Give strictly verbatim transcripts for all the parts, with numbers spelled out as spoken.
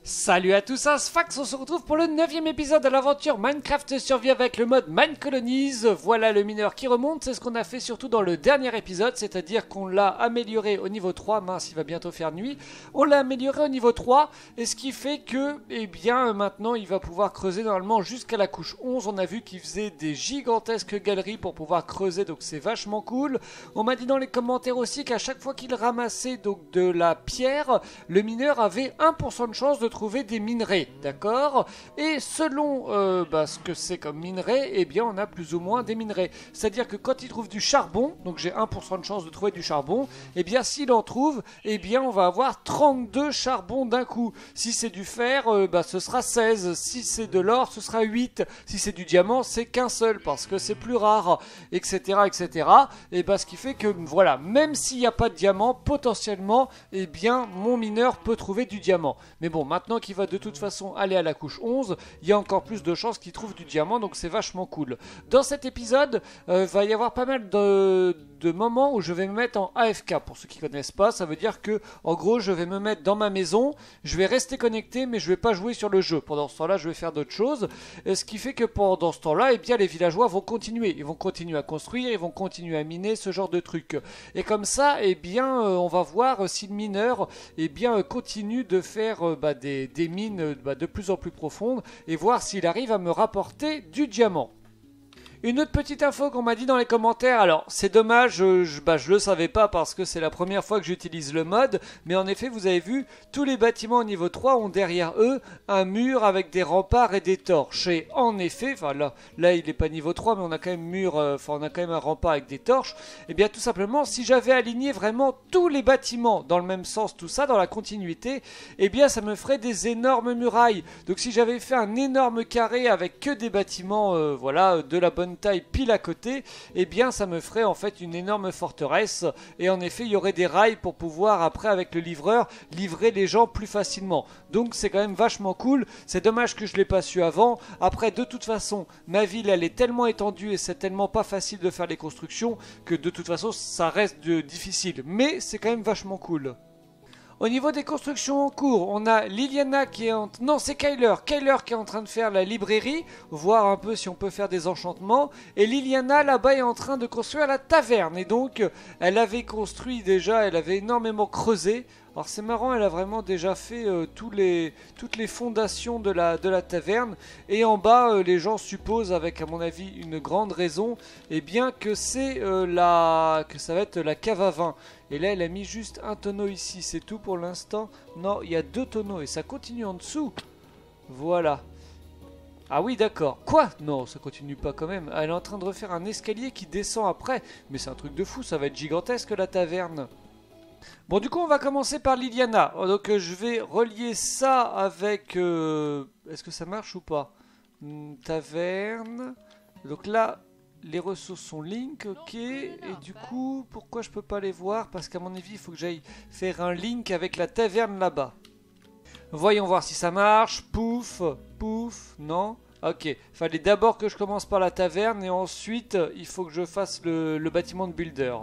Salut à tous, c'est Sfax, on se retrouve pour le neuvième épisode de l'aventure Minecraft Survie avec le mode Mine Colonies. Voilà le mineur qui remonte, c'est ce qu'on a fait surtout dans le dernier épisode, c'est-à-dire qu'on l'a amélioré au niveau trois, mince il va bientôt faire nuit, on l'a amélioré au niveau trois, et ce qui fait que, eh bien maintenant il va pouvoir creuser normalement jusqu'à la couche onze, on a vu qu'il faisait des gigantesques galeries pour pouvoir creuser, donc c'est vachement cool. On m'a dit dans les commentaires aussi qu'à chaque fois qu'il ramassait donc de la pierre, le mineur avait un pour cent de chance de trouver des minerais, d'accord? Et selon euh, bah, ce que c'est comme minerai, eh bien on a plus ou moins des minerais. C'est-à-dire que quand il trouve du charbon, donc j'ai un pour cent de chance de trouver du charbon, eh bien s'il en trouve, eh bien on va avoir trente-deux charbons d'un coup. Si c'est du fer, euh, bah, ce sera seize. Si c'est de l'or, ce sera huit. Si c'est du diamant, c'est qu'un seul, parce que c'est plus rare, et cetera, et cetera. Et bah, ce qui fait que, voilà, même s'il n'y a pas de diamant, potentiellement, eh bien mon mineur peut trouver du diamant. Mais bon, maintenant Maintenant qu'il va de toute façon aller à la couche onze, il y a encore plus de chances qu'il trouve du diamant, donc c'est vachement cool. Dans cet épisode, il euh, va y avoir pas mal de, de moments où je vais me mettre en A F K. Pour ceux qui ne connaissent pas, ça veut dire que, en gros, je vais me mettre dans ma maison, je vais rester connecté, mais je ne vais pas jouer sur le jeu. Pendant ce temps-là, je vais faire d'autres choses. Et ce qui fait que pendant ce temps-là, eh bien, les villageois vont continuer. Ils vont continuer à construire, ils vont continuer à miner, ce genre de trucs. Et comme ça, eh bien, euh, on va voir si le mineur eh bien, euh, continue de faire euh, bah, des Des, des mines bah, de plus en plus profondes et voir s'il arrive à me rapporter du diamant. Une autre petite info qu'on m'a dit dans les commentaires, alors c'est dommage, je, je, bah, je le savais pas parce que c'est la première fois que j'utilise le mode, mais en effet vous avez vu, tous les bâtiments au niveau trois ont derrière eux un mur avec des remparts et des torches. Et en effet, enfin là, là il n'est pas niveau trois, mais on a quand même mur, euh, enfin on a quand même un rempart avec des torches, et bien tout simplement si j'avais aligné vraiment tous les bâtiments dans le même sens, tout ça, dans la continuité, et bien ça me ferait des énormes murailles. Donc si j'avais fait un énorme carré avec que des bâtiments, euh, voilà, de la bonne taille pile à côté, eh bien ça me ferait en fait une énorme forteresse, et en effet il y aurait des rails pour pouvoir après avec le livreur livrer les gens plus facilement. Donc c'est quand même vachement cool, c'est dommage que je l'ai pas su avant. Après de toute façon ma ville elle est tellement étendue et c'est tellement pas facile de faire les constructions que de toute façon ça reste de, difficile, mais c'est quand même vachement cool. Au niveau des constructions en cours, on a Liliana qui est en... Non, c'est Kyler. Kyler qui est en train de faire la librairie, voir un peu si on peut faire des enchantements. Et Liliana, là-bas, est en train de construire la taverne. Et donc, elle avait construit déjà, elle avait énormément creusé. Alors c'est marrant, elle a vraiment déjà fait euh, tous les, toutes les fondations de la, de la taverne. Et en bas, euh, les gens supposent, avec à mon avis une grande raison, eh bien que c'est euh, la, que ça va être la cave à vin. Et là, elle a mis juste un tonneau ici, c'est tout pour l'instant. Non, il y a deux tonneaux et ça continue en dessous. Voilà. Ah oui, d'accord. Quoi? Non, ça continue pas quand même. Elle est en train de refaire un escalier qui descend après. Mais c'est un truc de fou, ça va être gigantesque la taverne. Bon, du coup, on va commencer par Liliana. Donc, euh, je vais relier ça avec... Euh... Est-ce que ça marche ou pas? hmm, Taverne. Donc là, les ressources sont link, ok. Et du coup, pourquoi je peux pas les voir? Parce qu'à mon avis, il faut que j'aille faire un link avec la taverne là-bas. Voyons voir si ça marche. Pouf, pouf, non. Ok, fallait d'abord que je commence par la taverne et ensuite, il faut que je fasse le, le bâtiment de builder.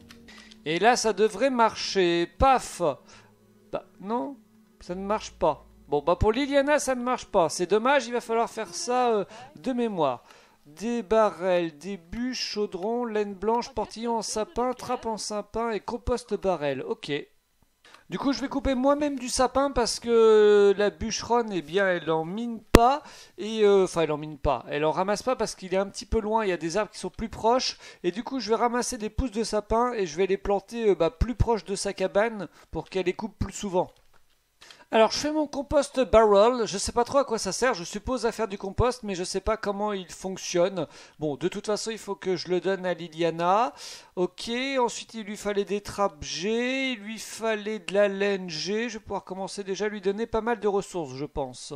Et là, ça devrait marcher. Paf! Bah, non, ça ne marche pas. Bon, bah pour Liliana, ça ne marche pas. C'est dommage, il va falloir faire ça euh, de mémoire. Des barrels, des bûches, chaudrons, laine blanche, portillon en sapin, trappe en sapin et compost barrel. Ok. Du coup, je vais couper moi-même du sapin parce que la bûcheronne, eh bien, elle en mine pas. Et euh, enfin, elle en mine pas. Elle en ramasse pas parce qu'il est un petit peu loin. Il y a des arbres qui sont plus proches. Et du coup, je vais ramasser des pousses de sapin et je vais les planter euh, bah, plus proches de sa cabane pour qu'elle les coupe plus souvent. Alors je fais mon compost barrel, je sais pas trop à quoi ça sert, je suppose à faire du compost mais je sais pas comment il fonctionne. Bon, de toute façon il faut que je le donne à Liliana. Ok, ensuite il lui fallait des trappes G, il lui fallait de la laine G, je vais pouvoir commencer déjà à lui donner pas mal de ressources je pense.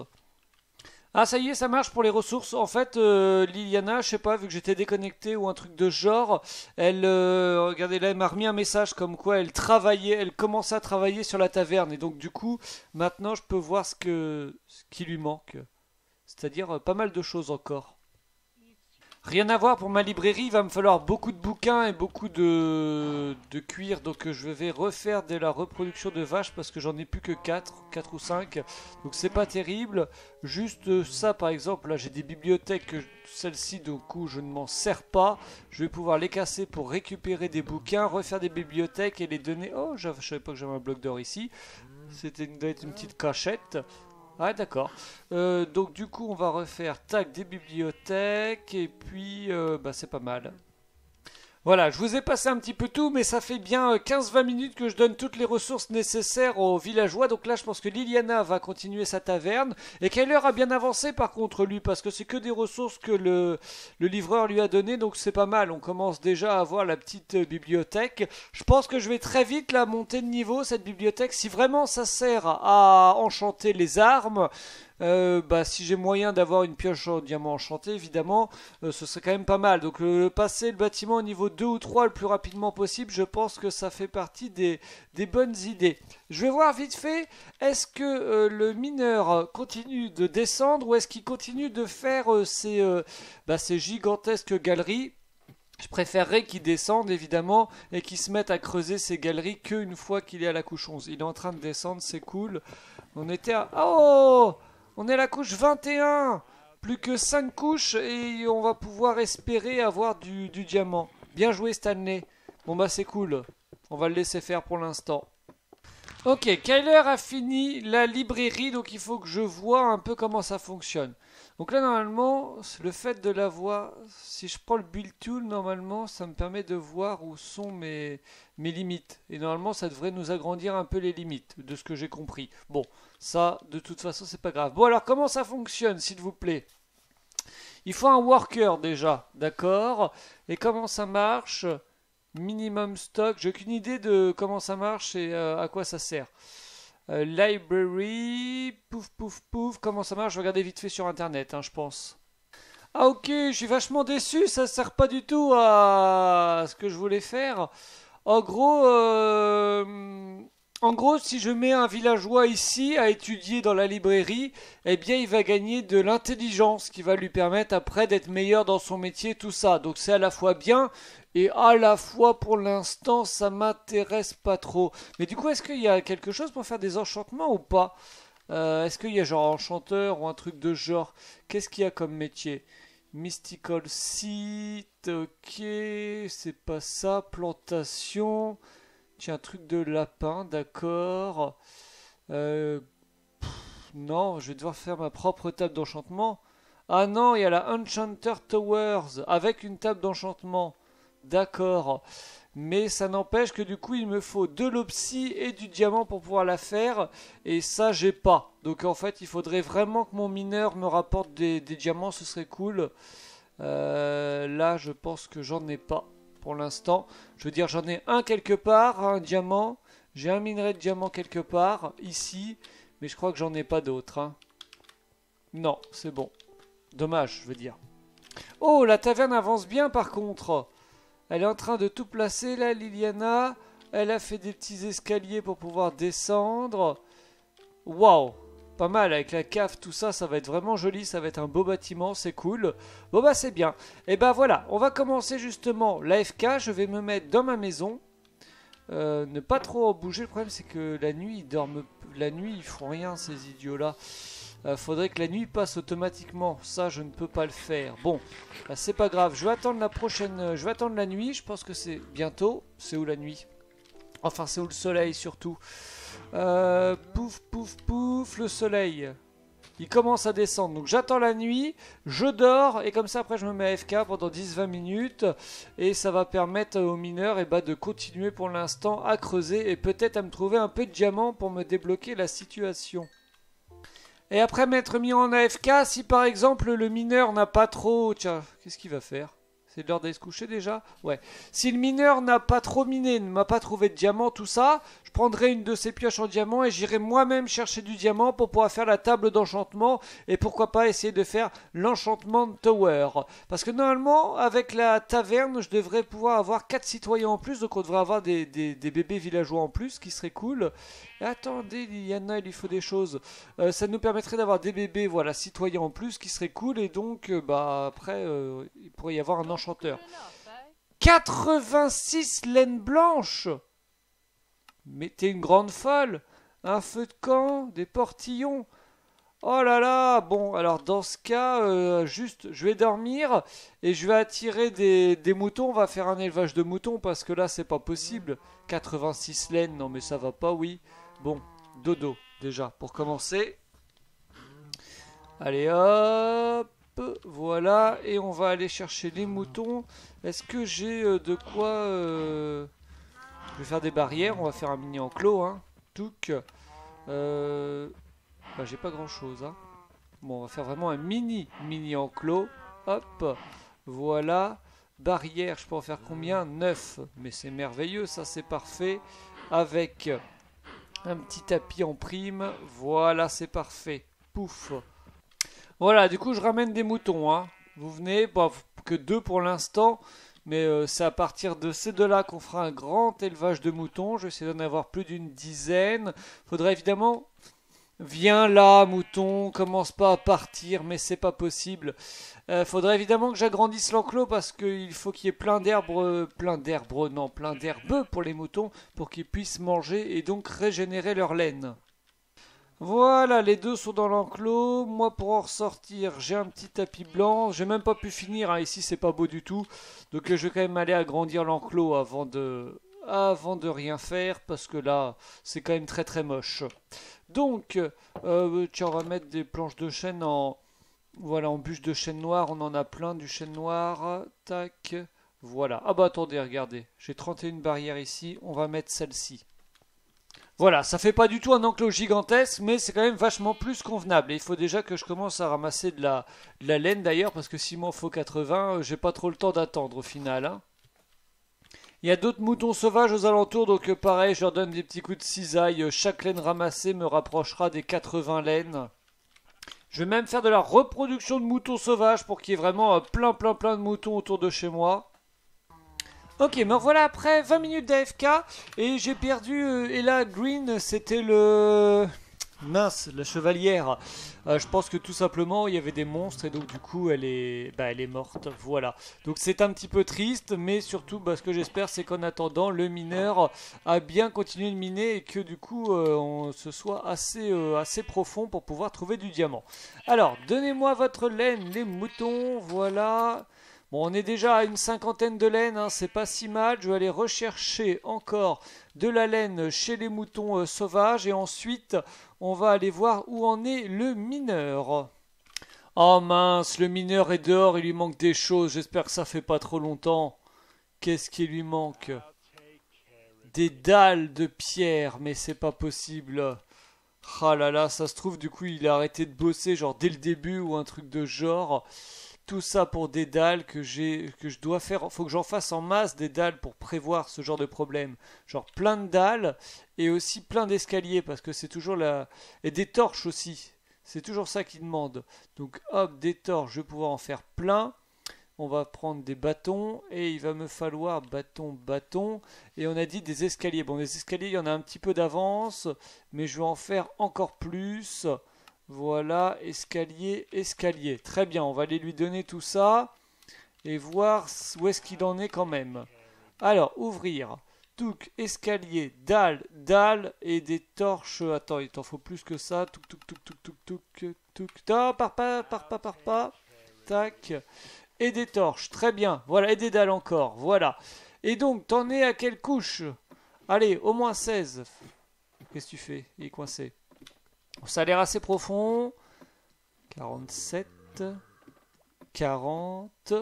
Ah ça y est, ça marche pour les ressources. En fait, euh, Liliana, je sais pas, vu que j'étais déconnecté ou un truc de genre, elle, euh, regardez là, elle m'a remis un message comme quoi elle travaillait, elle commençait à travailler sur la taverne. Et donc du coup, maintenant je peux voir ce que, ce qui lui manque. C'est-à-dire euh, pas mal de choses encore. Rien à voir pour ma librairie, il va me falloir beaucoup de bouquins et beaucoup de, de cuir. Donc euh, je vais refaire de la reproduction de vaches parce que j'en ai plus que quatre, quatre ou cinq. Donc c'est pas terrible. Juste euh, ça par exemple, là j'ai des bibliothèques, celle-ci donc où je ne m'en sers pas. Je vais pouvoir les casser pour récupérer des bouquins, refaire des bibliothèques et les donner... Oh, je savais pas que j'avais un bloc d'or ici. C'était une, doit être une petite cachette. Ah d'accord. Euh, donc du coup on va refaire tac des bibliothèques et puis euh, bah, c'est pas mal. Voilà, je vous ai passé un petit peu tout, mais ça fait bien quinze vingt minutes que je donne toutes les ressources nécessaires aux villageois. Donc là, je pense que Liliana va continuer sa taverne. Et Kyler a bien avancé par contre, lui, parce que c'est que des ressources que le, le livreur lui a donné. Donc c'est pas mal, on commence déjà à avoir la petite euh, bibliothèque. Je pense que je vais très vite la monter de niveau, cette bibliothèque. Si vraiment ça sert à enchanter les armes... Euh, bah, si j'ai moyen d'avoir une pioche en diamant enchanté, évidemment, euh, ce serait quand même pas mal. Donc, euh, passer le bâtiment au niveau deux ou trois le plus rapidement possible, je pense que ça fait partie des, des bonnes idées. Je vais voir vite fait, est-ce que euh, le mineur continue de descendre ou est-ce qu'il continue de faire euh, ces, euh, bah, ces gigantesques galeries? Je préférerais qu'il descende évidemment et qu'il se mette à creuser ces galeries qu'une fois qu'il est à la couche onze. Il est en train de descendre, c'est cool. On était à... Oh! On est à la couche vingt et un. Plus que cinq couches et on va pouvoir espérer avoir du, du diamant. Bien joué Stanley. Bon bah c'est cool. On va le laisser faire pour l'instant. Ok, Kyler a fini la librairie, donc il faut que je vois un peu comment ça fonctionne. Donc là, normalement, le fait de la voir, si je prends le build tool, normalement, ça me permet de voir où sont mes, mes limites. Et normalement, ça devrait nous agrandir un peu les limites, de ce que j'ai compris. Bon, ça, de toute façon, c'est pas grave. Bon, alors, comment ça fonctionne, s'il vous plaît? Il faut un worker, déjà, d'accord? Et comment ça marche? Minimum stock, j'ai aucune idée de comment ça marche et euh, à quoi ça sert. Euh, library, pouf pouf pouf, comment ça marche? Je vais regarder vite fait sur internet, hein, je pense. Ah ok, je suis vachement déçu, ça sert pas du tout à ce que je voulais faire. En gros, euh, en gros, si je mets un villageois ici à étudier dans la librairie, eh bien il va gagner de l'intelligence qui va lui permettre après d'être meilleur dans son métier, tout ça. Donc c'est à la fois bien et à la fois pour l'instant ça m'intéresse pas trop. Mais du coup, est-ce qu'il y a quelque chose pour faire des enchantements ou pas? Euh, Est-ce qu'il y a genre enchanteur ou un truc de genre? Qu'est-ce qu'il y a comme métier? Mystical Seed, ok, c'est pas ça. Plantation, tiens, un truc de lapin, d'accord. Euh, pff, non, je vais devoir faire ma propre table d'enchantement. Ah non, il y a la Enchanter Towers avec une table d'enchantement. D'accord. Mais ça n'empêche que du coup il me faut de l'opsie et du diamant pour pouvoir la faire. Et ça j'ai pas. Donc en fait il faudrait vraiment que mon mineur me rapporte des, des diamants, ce serait cool. Euh, là je pense que j'en ai pas pour l'instant. Je veux dire j'en ai un quelque part, un diamant. J'ai un minerai de diamant quelque part, ici. Mais je crois que j'en ai pas d'autres. Hein. Non, c'est bon. Dommage, je veux dire. Oh, la taverne avance bien par contre. Elle est en train de tout placer là, Liliana. Elle a fait des petits escaliers pour pouvoir descendre. Waouh! Pas mal, avec la cave, tout ça, ça va être vraiment joli. Ça va être un beau bâtiment, c'est cool. Bon bah c'est bien. Et ben voilà, on va commencer justement l'A F K. Je vais me mettre dans ma maison. Euh, ne pas trop en bouger. Le problème c'est que la nuit, ils dorment... La nuit, ils font rien, ces idiots-là. Euh, faudrait que la nuit passe automatiquement. Ça, je ne peux pas le faire. Bon, bah, c'est pas grave. Je vais attendre la prochaine. euh, Je vais attendre la nuit. Je pense que c'est bientôt. C'est où la nuit? Enfin, c'est où le soleil surtout. Euh, pouf, pouf, pouf. Le soleil. Il commence à descendre. Donc j'attends la nuit. Je dors. Et comme ça, après, je me mets à F K pendant dix vingt minutes. Et ça va permettre aux mineurs eh ben, de continuer pour l'instant à creuser. Et peut-être à me trouver un peu de diamants pour me débloquer la situation. Et après m'être mis en A F K, si par exemple le mineur n'a pas trop... Tiens, qu'est-ce qu'il va faire? C'est l'heure d'aller se coucher déjà? Ouais. Si le mineur n'a pas trop miné, ne m'a pas trouvé de diamant, tout ça, je je prendrai une de ces pioches en diamant et j'irai moi-même chercher du diamant pour pouvoir faire la table d'enchantement et pourquoi pas essayer de faire l'enchantement tower. Parce que normalement, avec la taverne, je devrais pouvoir avoir quatre citoyens en plus, donc on devrait avoir des, des, des bébés villageois en plus, ce qui serait cool. Et attendez, il y en a, il lui faut des choses. Euh, ça nous permettrait d'avoir des bébés, voilà, citoyens en plus, qui serait cool, et donc, euh, bah, après, euh, il pourrait y avoir un enchanteur. quatre-vingt-six laines blanches! Mais t'es une grande folle! Un feu de camp, des portillons. Oh là là! Bon, alors dans ce cas, euh, juste, je vais dormir et je vais attirer des, des moutons. On va faire un élevage de moutons parce que là, c'est pas possible. quatre-vingt-six laines, non mais ça va pas, oui. Bon, dodo, déjà, pour commencer. Allez, hop! Voilà, et on va aller chercher les moutons. Est-ce que j'ai euh, de quoi... Euh... Je vais faire des barrières, on va faire un mini enclos, hein. Touc. Euh... Bah, j'ai pas grand chose, hein. Bon, on va faire vraiment un mini, mini enclos. Hop, voilà. Barrière, je peux en faire combien? Neuf. Mais c'est merveilleux, ça c'est parfait. Avec un petit tapis en prime. Voilà, c'est parfait. Pouf. Voilà, du coup, je ramène des moutons, hein. Vous venez, bon, que deux pour l'instant. Mais euh, c'est à partir de ces deux-là qu'on fera un grand élevage de moutons. Je vais essayer d'en avoir plus d'une dizaine. Faudrait évidemment... Viens là, mouton, commence pas à partir, mais c'est pas possible. Euh, faudrait évidemment que j'agrandisse l'enclos parce qu'il faut qu'il y ait plein d'herbes, plein d'herbes, non, plein d'herbes pour les moutons pour qu'ils puissent manger et donc régénérer leur laine. Voilà, les deux sont dans l'enclos. Moi, pour en ressortir, j'ai un petit tapis blanc. J'ai même pas pu finir, hein. Ici, c'est pas beau du tout. Donc, je vais quand même aller agrandir l'enclos avant de... avant de rien faire parce que là, c'est quand même très très moche. Donc, euh, tiens, on va mettre des planches de chêne en... Voilà, en bûche de chêne noir. On en a plein du chêne noir. Tac. Voilà. Ah bah attendez, regardez. J'ai trente et une barrières ici. On va mettre celle-ci. Voilà, ça fait pas du tout un enclos gigantesque, mais c'est quand même vachement plus convenable. Et il faut déjà que je commence à ramasser de la, de la laine d'ailleurs, parce que s'il m'en faut quatre-vingts, j'ai pas trop le temps d'attendre au final, hein. Il y a d'autres moutons sauvages aux alentours, donc pareil, je leur donne des petits coups de cisaille. Chaque laine ramassée me rapprochera des quatre-vingts laines. Je vais même faire de la reproduction de moutons sauvages pour qu'il y ait vraiment plein plein plein de moutons autour de chez moi. Ok, me voilà après vingt minutes d'A F K et j'ai perdu euh, Ella Green, c'était le... Mince, la chevalière. Euh, je pense que tout simplement il y avait des monstres et donc du coup elle est, bah, elle est morte. Voilà. Donc c'est un petit peu triste, mais surtout bah, ce que j'espère c'est qu'en attendant le mineur a bien continué de miner et que du coup euh, on se soit assez, euh, assez profond pour pouvoir trouver du diamant. Alors donnez-moi votre laine les moutons. Voilà. Bon, on est déjà à une cinquantaine de laines, hein, c'est pas si mal. Je vais aller rechercher encore de la laine chez les moutons euh, sauvages et ensuite on va aller voir où en est le mineur. Oh mince, le mineur est dehors, il lui manque des choses. J'espère que ça fait pas trop longtemps. Qu'est-ce qui lui manque? Des dalles de pierre, mais c'est pas possible. Ah là là, ça se trouve du coup il a arrêté de bosser genre dès le début ou un truc de genre. Tout ça pour des dalles que j'ai, que je dois faire. Faut que j'en fasse en masse des dalles pour prévoir ce genre de problème. Genre plein de dalles et aussi plein d'escaliers parce que c'est toujours la... Et des torches aussi. C'est toujours ça qui demande. Donc hop, des torches, je vais pouvoir en faire plein. On va prendre des bâtons et il va me falloir bâton, bâton. Et on a dit des escaliers. Bon, les escaliers, il y en a un petit peu d'avance, mais je vais en faire encore plus. Voilà, escalier, escalier. Très bien, on va aller lui donner tout ça et voir où est-ce qu'il en est quand même. Alors, ouvrir. Touc, escalier, dalle, dalle et des torches. Attends, il t'en faut plus que ça. Touc, touc, touc, touc, touc, touc, touc. Non, par pas, par pas, par pas. Tac. Et des torches, très bien. Voilà, et des dalles encore. Voilà. Et donc, t'en es à quelle couche? Allez, au moins seize. Qu'est-ce que tu fais? Il est coincé. Ça a l'air assez profond. quarante-sept, quarante,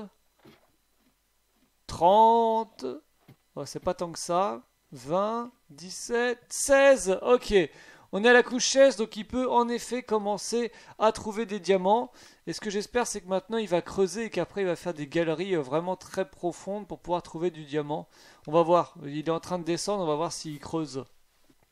trente. Oh, c'est pas tant que ça. vingt, dix-sept, seize. Ok. On est à la couche seize, donc il peut en effet commencer à trouver des diamants. Et ce que j'espère, c'est que maintenant il va creuser et qu'après il va faire des galeries vraiment très profondes pour pouvoir trouver du diamant. On va voir. Il est en train de descendre, on va voir s'il creuse.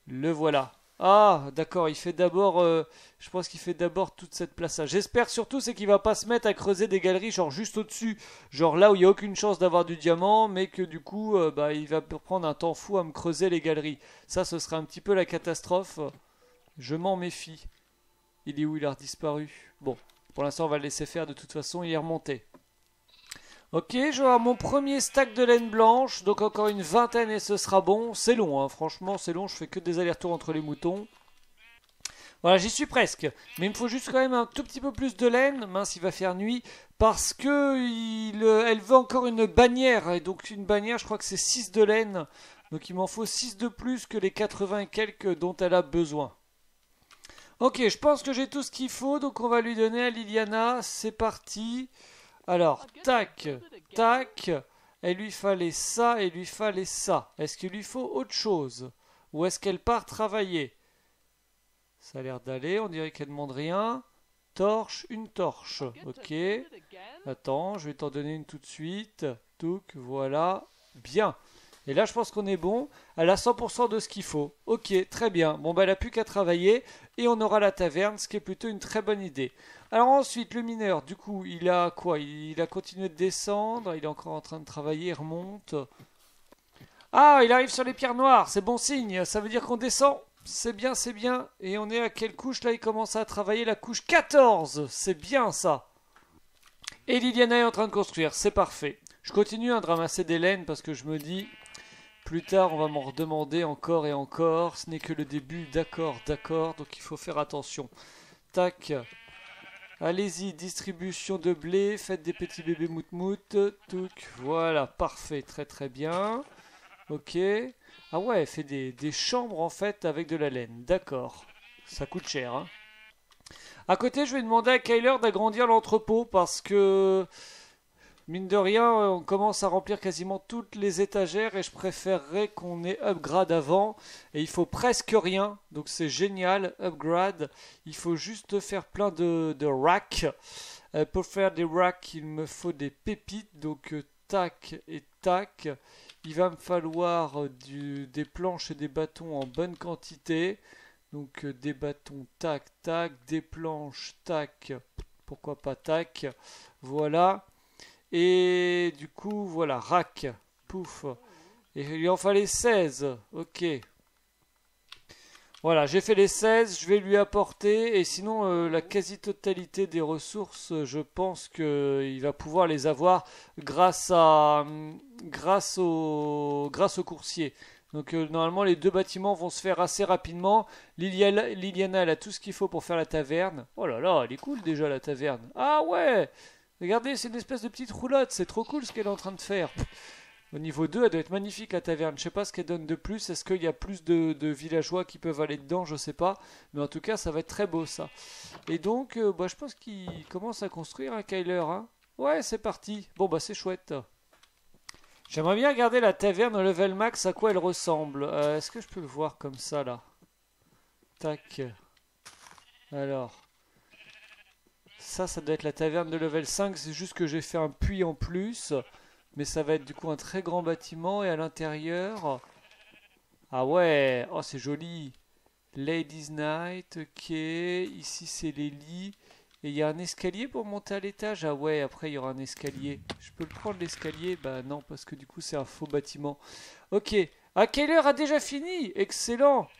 Le voilà. Ah, d'accord, il fait d'abord, euh, je pense qu'il fait d'abord toute cette place-là. J'espère surtout c'est qu'il va pas se mettre à creuser des galeries genre juste au-dessus, genre là où il y a aucune chance d'avoir du diamant, mais que du coup, euh, bah, il va prendre un temps fou à me creuser les galeries. Ça, ce sera un petit peu la catastrophe. Je m'en méfie. Il est où? Il a redisparu. Bon, pour l'instant, on va le laisser faire. De toute façon, il est remonté. Ok, je vais avoir mon premier stack de laine blanche, donc encore une vingtaine et ce sera bon. C'est long, hein, franchement, c'est long, je fais que des allers-retours entre les moutons. Voilà, j'y suis presque, mais il me faut juste quand même un tout petit peu plus de laine. Mince, il va faire nuit, parce que il, euh, elle veut encore une bannière, et donc une bannière, je crois que c'est six de laine. Donc il m'en faut six de plus que les quatre-vingts et quelques dont elle a besoin. Ok, je pense que j'ai tout ce qu'il faut, donc on va lui donner à Liliana, c'est parti. Alors, tac, tac, il lui fallait ça et il lui fallait ça. Est-ce qu'il lui faut autre chose? Ou est-ce qu'elle part travailler? Ça a l'air d'aller, on dirait qu'elle ne demande rien. Torche, une torche. Ok. Attends, je vais t'en donner une tout de suite. Touc, voilà. Bien. Et là, je pense qu'on est bon. Elle a cent pour cent de ce qu'il faut. Ok, très bien. Bon, bah, elle n'a plus qu'à travailler. Et on aura la taverne, ce qui est plutôt une très bonne idée. Alors ensuite, le mineur, du coup, il a quoi? Il a continué de descendre. Il est encore en train de travailler. Il remonte. Ah, il arrive sur les pierres noires. C'est bon signe. Ça veut dire qu'on descend. C'est bien, c'est bien. Et on est à quelle couche? Là, il commence à travailler la couche quatorze. C'est bien, ça. Et Liliana est en train de construire. C'est parfait. Je continue hein, de ramasser des laines parce que je me dis... Plus tard, on va m'en redemander encore et encore. Ce n'est que le début. D'accord, d'accord. Donc, il faut faire attention. Tac. Allez-y, distribution de blé. Faites des petits bébés mout-mout. Touc. Voilà, parfait. Très, très bien. Ok. Ah ouais, elle fait des, des chambres, en fait, avec de la laine. D'accord. Ça coûte cher, hein. À côté, je vais demander à Kyler d'agrandir l'entrepôt parce que... Mine de rien, on commence à remplir quasiment toutes les étagères et je préférerais qu'on ait upgrade avant. Et il faut presque rien, donc c'est génial, upgrade. Il faut juste faire plein de, de racks. Euh, pour faire des racks, il me faut des pépites, donc euh, tac et tac. Il va me falloir euh, du, des planches et des bâtons en bonne quantité. Donc euh, des bâtons tac tac, des planches tac, pourquoi pas tac. Voilà. Et du coup, voilà, rack, pouf. Et il lui en fallait seize, ok. Voilà, j'ai fait les seize, je vais lui apporter. Et sinon, euh, la quasi-totalité des ressources, je pense qu'il va pouvoir les avoir grâce à, grâce au, grâce au coursier. Donc euh, normalement, les deux bâtiments vont se faire assez rapidement. Liliana, Liliana, elle a tout ce qu'il faut pour faire la taverne. Oh là là, elle est cool déjà la taverne. Ah ouais! Regardez, c'est une espèce de petite roulotte, c'est trop cool ce qu'elle est en train de faire. Au niveau deux, elle doit être magnifique la taverne. Je sais pas ce qu'elle donne de plus. Est-ce qu'il y a plus de, de villageois qui peuvent aller dedans? Je sais pas. Mais en tout cas, ça va être très beau ça. Et donc, euh, bah, je pense qu'il commence à construire un Kyler. Hein. Ouais, c'est parti. Bon, bah c'est chouette. J'aimerais bien regarder la taverne au level max, à quoi elle ressemble. Euh, Est-ce que je peux le voir comme ça là? Tac. Alors. Ça, ça doit être la taverne de level cinq. C'est juste que j'ai fait un puits en plus. Mais ça va être du coup un très grand bâtiment. Et à l'intérieur... Ah ouais. Oh, c'est joli. Ladies Night. Ok. Ici, c'est les lits. Et il y a un escalier pour monter à l'étage. Ah ouais, après, il y aura un escalier. Je peux le prendre, l'escalier? Bah non, parce que du coup, c'est un faux bâtiment. Ok. Ah, Kyler a déjà fini. Excellent.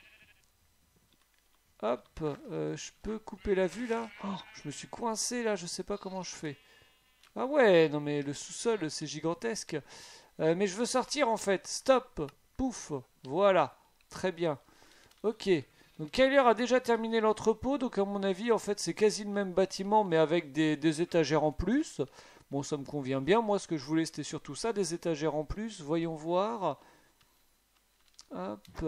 Hop, euh, je peux couper la vue là? Oh, je me suis coincé là, je sais pas comment je fais. Ah ouais, non mais le sous-sol c'est gigantesque. Euh, mais je veux sortir en fait. Stop, pouf, voilà, très bien. Ok, donc Kyler a déjà terminé l'entrepôt, donc à mon avis en fait c'est quasi le même bâtiment mais avec des, des étagères en plus. Bon, ça me convient bien, moi ce que je voulais c'était surtout ça, des étagères en plus, voyons voir. Hop.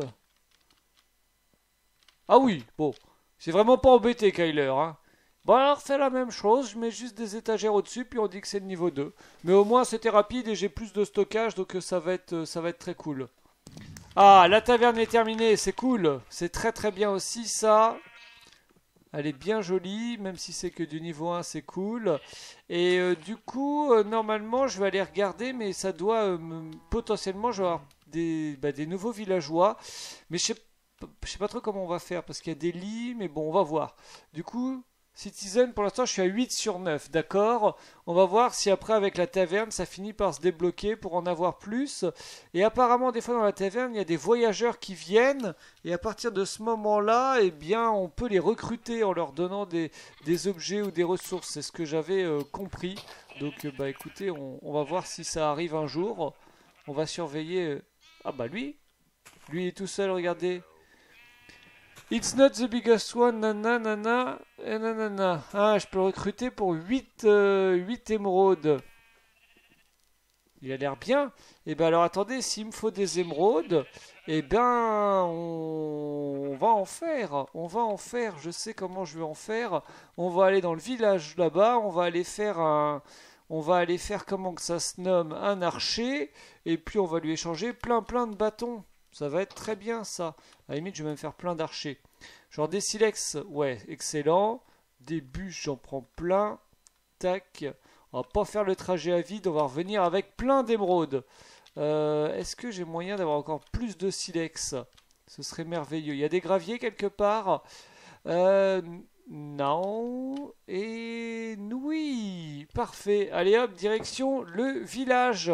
Ah oui, bon, c'est vraiment pas embêté Kyler, hein. Bon alors fais la même chose, je mets juste des étagères au-dessus, puis on dit que c'est le niveau deux. Mais au moins c'était rapide et j'ai plus de stockage, donc ça va être, ça va être très cool. Ah, la taverne est terminée, c'est cool. C'est très très bien aussi ça. Elle est bien jolie, même si c'est que du niveau un, c'est cool. Et euh, du coup, euh, normalement, je vais aller regarder, mais ça doit, euh, potentiellement, je vais avoir des, bah, des nouveaux villageois. Mais je sais je sais pas trop comment on va faire parce qu'il y a des lits, mais bon, on va voir. Du coup, Citizen, pour l'instant, je suis à huit sur neuf, d'accord? On va voir si après, avec la taverne, ça finit par se débloquer pour en avoir plus. Et apparemment, des fois, dans la taverne, il y a des voyageurs qui viennent. Et à partir de ce moment-là, eh bien, on peut les recruter en leur donnant des, des objets ou des ressources. C'est ce que j'avais euh, compris. Donc, euh, bah écoutez, on, on va voir si ça arrive un jour. On va surveiller... euh, Ah bah lui, lui il est tout seul, regardez. It's not the biggest one, nanana, nanana. Ah, je peux le recruter pour huit, euh, huit émeraudes. Il a l'air bien. Et ben alors attendez, s'il me faut des émeraudes, eh ben on... on va en faire. On va en faire. Je sais comment je vais en faire. On va aller dans le village là-bas. On va aller faire un. On va aller faire comment que ça se nomme un archer. Et puis on va lui échanger plein plein de bâtons. Ça va être très bien ça. À la limite, je vais même faire plein d'archers. Genre des silex, ouais, excellent. Des bûches, j'en prends plein. Tac. On va pas faire le trajet à vide, on va revenir avec plein d'émeraudes. Euh, Est-ce que j'ai moyen d'avoir encore plus de silex? Ce serait merveilleux. Il y a des graviers quelque part? euh, Non. Et oui. Parfait. Allez hop, direction le village.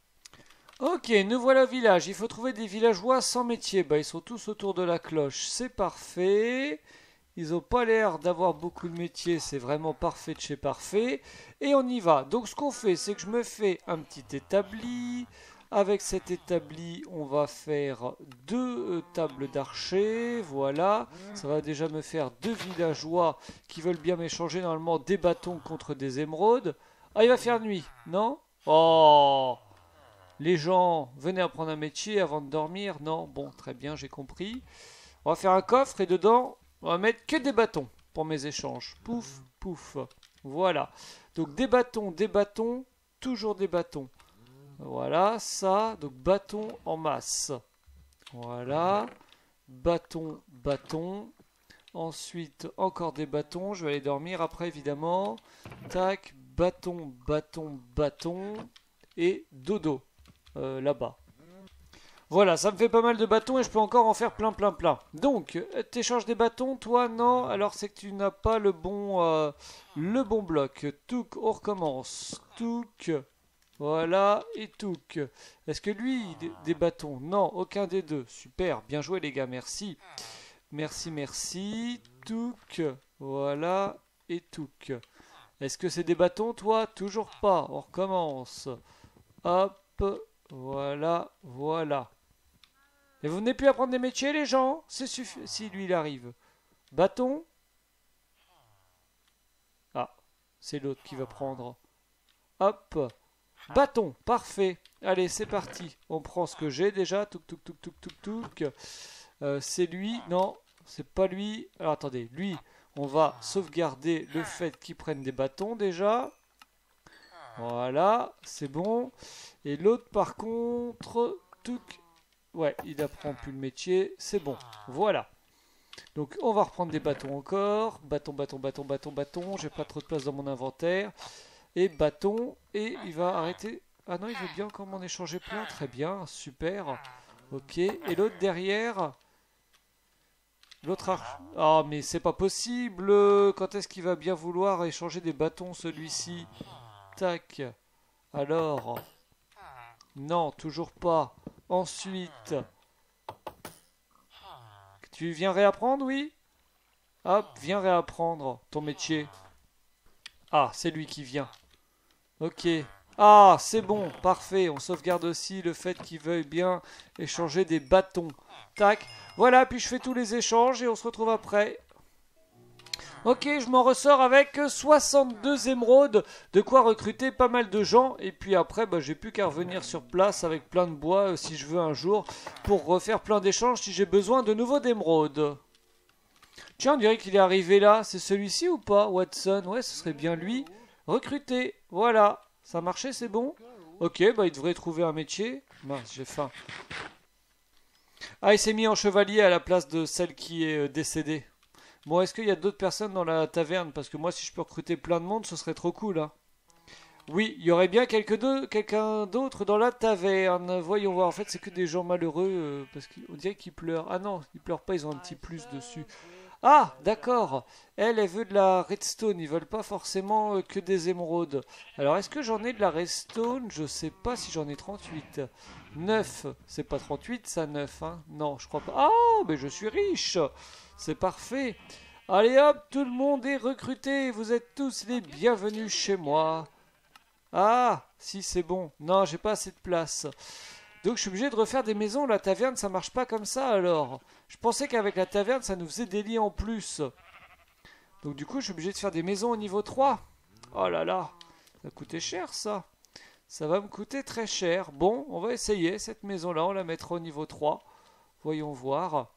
Ok, nous voilà au village. Il faut trouver des villageois sans métier. Bah, ils sont tous autour de la cloche. C'est parfait. Ils n'ont pas l'air d'avoir beaucoup de métiers. C'est vraiment parfait de chez parfait. Et on y va. Donc, ce qu'on fait, c'est que je me fais un petit établi. Avec cet établi, on va faire deux euh, tables d'archers. Voilà. Ça va déjà me faire deux villageois qui veulent bien m'échanger normalement des bâtons contre des émeraudes. Ah, il va faire nuit, non? Oh! Les gens, venez apprendre un métier avant de dormir. Non, bon, très bien, j'ai compris. On va faire un coffre et dedans, on va mettre que des bâtons pour mes échanges. Pouf, pouf. Voilà. Donc des bâtons, des bâtons, toujours des bâtons. Voilà, ça. Donc bâtons en masse. Voilà. Bâton, bâton. Ensuite, encore des bâtons. Je vais aller dormir après, évidemment. Tac, bâton, bâton, bâton. Et dodo. Euh, là-bas. Voilà, ça me fait pas mal de bâtons et je peux encore en faire plein, plein, plein. Donc, t'échanges des bâtons, toi, non? Alors c'est que tu n'as pas le bon, euh, le bon bloc. Touk, on recommence. Touk, voilà, et touk. Est-ce que lui, des, des bâtons? Non, aucun des deux. Super, bien joué les gars, merci. Merci, merci. Touk, voilà, et touk. Est-ce que c'est des bâtons, toi? Toujours pas, on recommence. Hop, voilà, voilà. Et vous n'avez plus apprendre des métiers, les gens? C'est suffisant. Si lui, il arrive. Bâton. Ah, c'est l'autre qui va prendre. Hop. Bâton, parfait. Allez, c'est parti. On prend ce que j'ai déjà. Touk, touk, touk, touk, touk, touk. Euh, c'est lui. Non, c'est pas lui. Alors, attendez. Lui, on va sauvegarder le fait qu'il prenne des bâtons, déjà. Voilà, c'est bon. Et l'autre, par contre, touk. Ouais, il n'apprend plus le métier. C'est bon. Voilà. Donc, on va reprendre des bâtons encore. Bâton, bâton, bâton, bâton, bâton. J'ai pas trop de place dans mon inventaire. Et bâton. Et il va arrêter. Ah non, il veut bien encore m'en échanger plein. Très bien, super. Ok. Et l'autre derrière. L'autre arche. Ah, mais c'est pas possible. Quand est-ce qu'il va bien vouloir échanger des bâtons, celui-ci? Tac. Alors. Non, toujours pas. Ensuite. Tu viens réapprendre, oui? Hop, viens réapprendre ton métier. Ah, c'est lui qui vient. Ok. Ah, c'est bon, parfait. On sauvegarde aussi le fait qu'il veuille bien échanger des bâtons. Tac. Voilà, puis je fais tous les échanges et on se retrouve après. Ok, je m'en ressors avec soixante-deux émeraudes, de quoi recruter pas mal de gens. Et puis après, bah, j'ai plus qu'à revenir sur place avec plein de bois, euh, si je veux un jour, pour refaire plein d'échanges si j'ai besoin de nouveau d'émeraudes. Tiens, on dirait qu'il est arrivé là. C'est celui-ci ou pas, Watson? Ouais, ce serait bien lui. Recruter, voilà. Ça a marché, c'est bon? Ok, bah il devrait trouver un métier. Mince, j'ai faim. Ah, il s'est mis en chevalier à la place de celle qui est euh, décédée. Bon, est-ce qu'il y a d'autres personnes dans la taverne? Parce que moi, si je peux recruter plein de monde, ce serait trop cool, hein. Oui, il y aurait bien quelqu'un quelqu'un d'autre dans la taverne. Voyons voir. En fait, c'est que des gens malheureux euh, parce qu'on dirait qu'ils pleurent. Ah non, ils pleurent pas, ils ont un petit plus dessus. Ah, d'accord. Elle, elle veut de la redstone. Ils veulent pas forcément euh, que des émeraudes. Alors, est-ce que j'en ai de la redstone? Je sais pas si j'en ai trente-huit. neuf. C'est pas trente-huit, ça, neuf, hein? Non, je crois pas. Ah, mais je suis riche. C'est parfait. Allez hop, tout le monde est recruté. Vous êtes tous les bienvenus chez moi. Ah, si, c'est bon. Non, j'ai pas assez de place. Donc je suis obligé de refaire des maisons. La taverne, ça marche pas comme ça alors. Je pensais qu'avec la taverne, ça nous faisait des lits en plus. Donc du coup, je suis obligé de faire des maisons au niveau trois. Oh là là, ça a coûté cher ça. Ça va me coûter très cher. Bon, on va essayer cette maison-là. On la mettra au niveau trois. Voyons voir.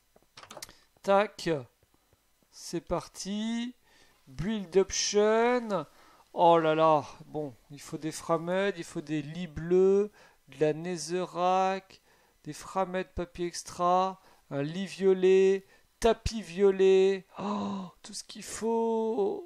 Tac. C'est parti. Build option. Oh là là. Bon, il faut des framettes, il faut des lits bleus, de la netherrack, des framettes papier extra, un lit violet, tapis violet. Oh, tout ce qu'il faut.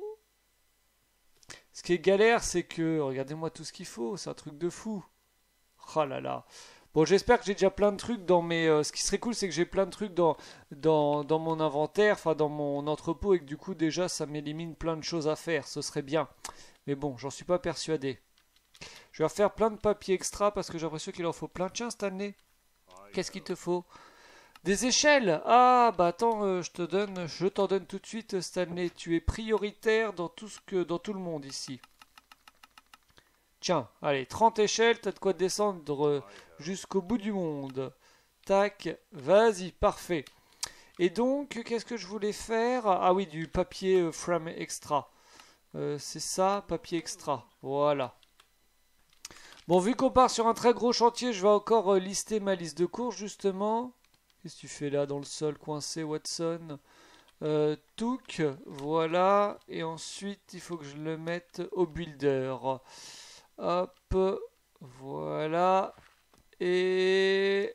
Ce qui est galère, c'est que, regardez-moi tout ce qu'il faut, c'est un truc de fou. Oh là là. Bon, j'espère que j'ai déjà plein de trucs dans mes... euh, ce qui serait cool, c'est que j'ai plein de trucs dans, dans, dans mon inventaire, enfin dans mon entrepôt, et que du coup, déjà, ça m'élimine plein de choses à faire. Ce serait bien. Mais bon, j'en suis pas persuadé. Je vais refaire plein de papiers extra parce que j'ai l'impression qu'il en faut plein. Tiens, Stanley, qu'est-ce qu'il te faut? Des échelles. Ah, bah attends, euh, je te donne, je t'en donne tout de suite, Stanley. Tu es prioritaire dans tout ce que, dans tout le monde ici. Tiens, allez, trente échelles, t'as de quoi descendre euh, jusqu'au bout du monde. Tac, vas-y, parfait. Et donc, qu'est-ce que je voulais faire? Ah oui, du papier euh, frame extra. Euh, c'est ça, papier extra. Voilà. Bon, vu qu'on part sur un très gros chantier, je vais encore euh, lister ma liste de courses, justement. Qu'est-ce que tu fais là, dans le sol, coincé, Watson? euh, Touk, voilà. Et ensuite, il faut que je le mette au builder. Hop, voilà. Et...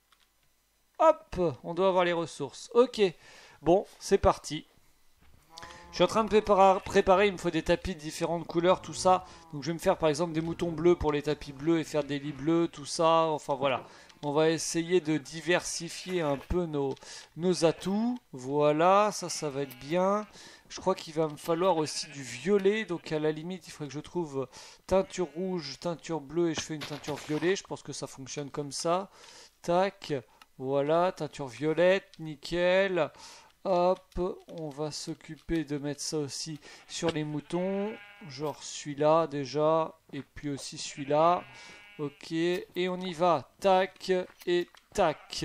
hop, on doit avoir les ressources. Ok, bon, c'est parti. Je suis en train de préparer, préparer, il me faut des tapis de différentes couleurs, tout ça. Donc je vais me faire par exemple des moutons bleus pour les tapis bleus et faire des lits bleus, tout ça. Enfin voilà, on va essayer de diversifier un peu nos, nos atouts. Voilà, ça, ça va être bien. Je crois qu'il va me falloir aussi du violet. Donc à la limite, il faudrait que je trouve teinture rouge, teinture bleue et je fais une teinture violet. Je pense que ça fonctionne comme ça. Tac, voilà, teinture violette, nickel. Hop, on va s'occuper de mettre ça aussi sur les moutons. Genre celui-là déjà. Et puis aussi celui-là. Ok, et on y va. Tac et tac.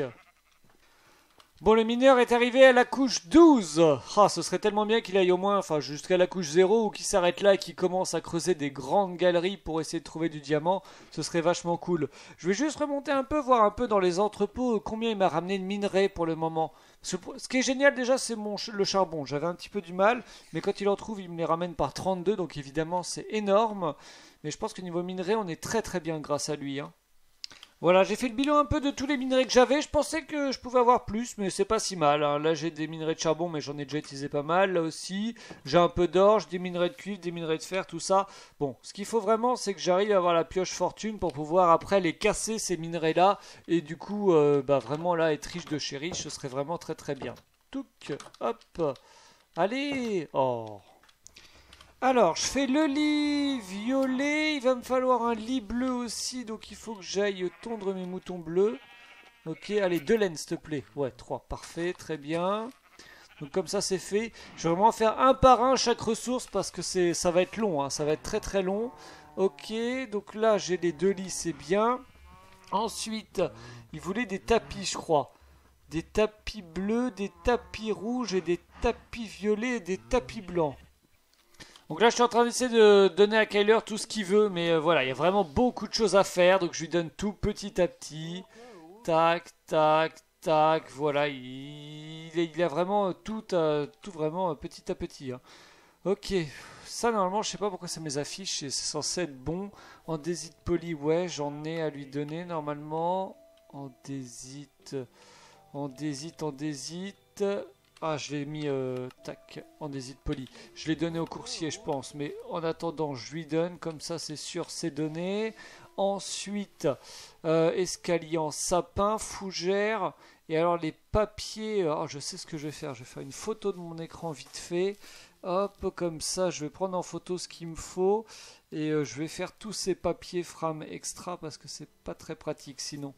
Bon, le mineur est arrivé à la couche douze. Ah, ce serait tellement bien qu'il aille au moins, enfin, jusqu'à la couche zéro ou qu'il s'arrête là et qu'il commence à creuser des grandes galeries pour essayer de trouver du diamant. Ce serait vachement cool. Je vais juste remonter un peu, voir un peu dans les entrepôts combien il m'a ramené de minerais pour le moment. Ce, ce qui est génial déjà, c'est mon le charbon. J'avais un petit peu du mal, mais quand il en trouve, il me les ramène par trente-deux, donc évidemment, c'est énorme. Mais je pense que niveau minerais, on est très très bien grâce à lui, hein. Voilà, j'ai fait le bilan un peu de tous les minerais que j'avais. Je pensais que je pouvais avoir plus, mais c'est pas si mal, hein. Là, j'ai des minerais de charbon, mais j'en ai déjà utilisé pas mal. Là aussi, j'ai un peu d'orge, des minerais de cuivre, des minerais de fer, tout ça. Bon, ce qu'il faut vraiment, c'est que j'arrive à avoir la pioche fortune pour pouvoir après les casser, ces minerais-là. Et du coup, euh, bah vraiment là, être riche de chez riche, ce serait vraiment très très bien. Touc, hop. Allez. Oh. Alors, je fais le lit violet, il va me falloir un lit bleu aussi, donc il faut que j'aille tondre mes moutons bleus. Ok, allez, deux laines s'il te plaît. Ouais, trois, parfait, très bien. Donc comme ça c'est fait. Je vais vraiment faire un par un chaque ressource parce que c'est, ça va être long, hein, ça va être très très long. Ok, donc là j'ai les deux lits, c'est bien. Ensuite, il voulait des tapis, je crois. Des tapis bleus, des tapis rouges et des tapis violets et des tapis blancs. Donc là, je suis en train d'essayer de donner à Kyler tout ce qu'il veut, mais euh, voilà, il y a vraiment beaucoup de choses à faire, donc je lui donne tout petit à petit. Tac, tac, tac, voilà, il, il a vraiment tout, euh, tout vraiment euh, petit à petit, hein. Ok, ça normalement, je sais pas pourquoi ça me les affiche, c'est censé être bon. Andésite poli, ouais, j'en ai à lui donner normalement. Andésite, andésite, andésite. Ah, je l'ai mis, euh, tac, en hésite poli. Je l'ai donné au coursier, je pense. Mais en attendant, je lui donne. Comme ça, c'est sûr, c'est donné. Ensuite, euh, escalier en sapin, fougère. Et alors, les papiers... Alors, je sais ce que je vais faire. Je vais faire une photo de mon écran vite fait. Hop, comme ça, je vais prendre en photo ce qu'il me faut. Et euh, je vais faire tous ces papiers Fram extra parce que c'est pas très pratique sinon.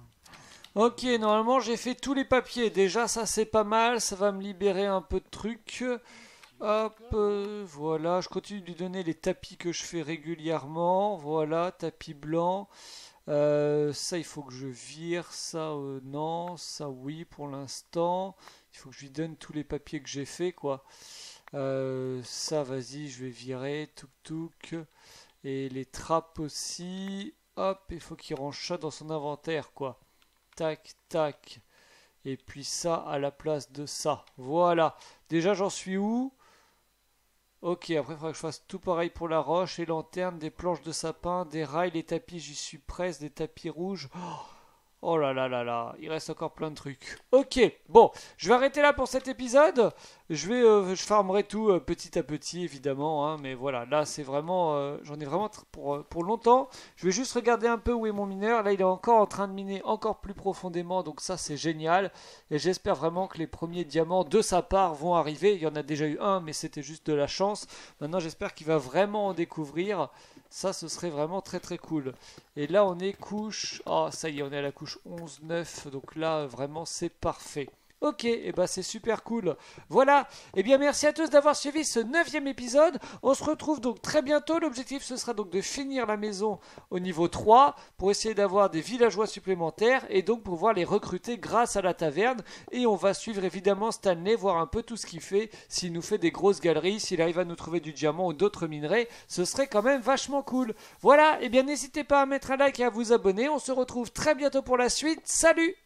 Ok, normalement j'ai fait tous les papiers. Déjà ça c'est pas mal, ça va me libérer un peu de trucs. Hop, euh, voilà, je continue de lui donner les tapis que je fais régulièrement. Voilà, tapis blanc. Euh, ça il faut que je vire, ça euh, non, ça oui pour l'instant. Il faut que je lui donne tous les papiers que j'ai fait quoi. Euh, ça vas-y, je vais virer, touk touk. Et les trappes aussi. Hop, il faut qu'il range ça dans son inventaire quoi. Tac, tac. Et puis ça à la place de ça. Voilà. Déjà, j'en suis où? Ok, après, il faudra que je fasse tout pareil pour la roche, les lanternes, des planches de sapin, des rails, les tapis, j'y suis presque, des tapis rouges. Oh, oh là là là là, il reste encore plein de trucs. Ok, bon, je vais arrêter là pour cet épisode. Je vais, euh, je farmerai tout euh, petit à petit, évidemment. Hein, mais voilà, là, c'est vraiment, euh, j'en ai vraiment pour, euh, pour longtemps. Je vais juste regarder un peu où est mon mineur. Là, il est encore en train de miner encore plus profondément. Donc ça, c'est génial. Et j'espère vraiment que les premiers diamants de sa part vont arriver. Il y en a déjà eu un, mais c'était juste de la chance. Maintenant, j'espère qu'il va vraiment en découvrir. Ça, ce serait vraiment très très cool. Et là, on est couche... Oh, ça y est, on est à la couche onze neuf. Donc là, vraiment, c'est parfait. Ok, et bah c'est super cool. Voilà, et bien merci à tous d'avoir suivi ce neuvième épisode. On se retrouve donc très bientôt. L'objectif ce sera donc de finir la maison au niveau trois pour essayer d'avoir des villageois supplémentaires et donc pouvoir les recruter grâce à la taverne. Et on va suivre évidemment Stanley, voir un peu tout ce qu'il fait. S'il nous fait des grosses galeries, s'il arrive à nous trouver du diamant ou d'autres minerais, ce serait quand même vachement cool. Voilà, et bien n'hésitez pas à mettre un like et à vous abonner. On se retrouve très bientôt pour la suite. Salut!